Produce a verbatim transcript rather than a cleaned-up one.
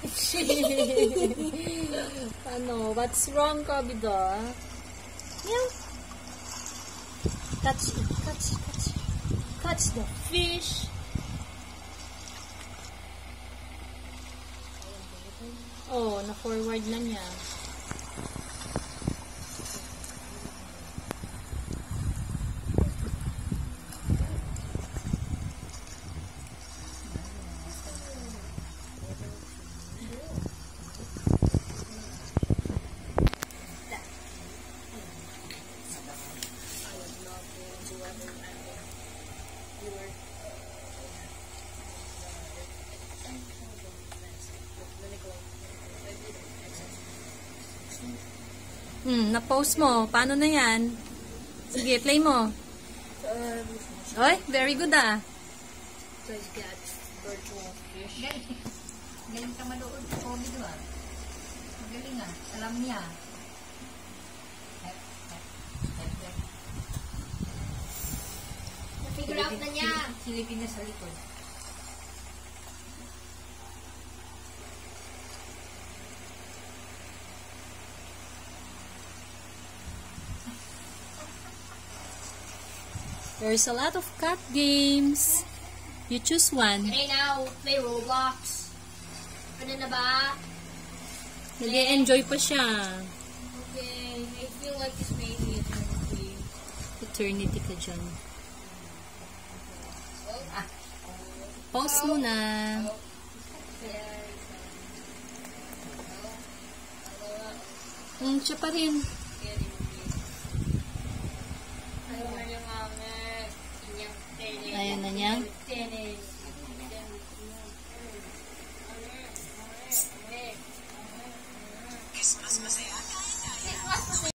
Ano? What's wrong, kobido? Meow. Catch it. Catch, catch. Catch the fish. Oh, na-forward na niya. Hmm, na-post mo. Paano na yan? Sige, play mo. Oy, very good ah. Guys, got virtual fish. Galing. Galing ka manood sa kobido ah. Magaling ah. Alam niya. Na-figure out na niya. Silipin niya sa likod. There's a lot of cat games. You choose one. Okay, now, play Roblox. Ano na ba? Nag-e-enjoy pa siya. Okay, I feel like this may be eternity. Eternity ka dyan. Ah. Pause muna. Hmm, siya pa rin. Ayaw na yung mami.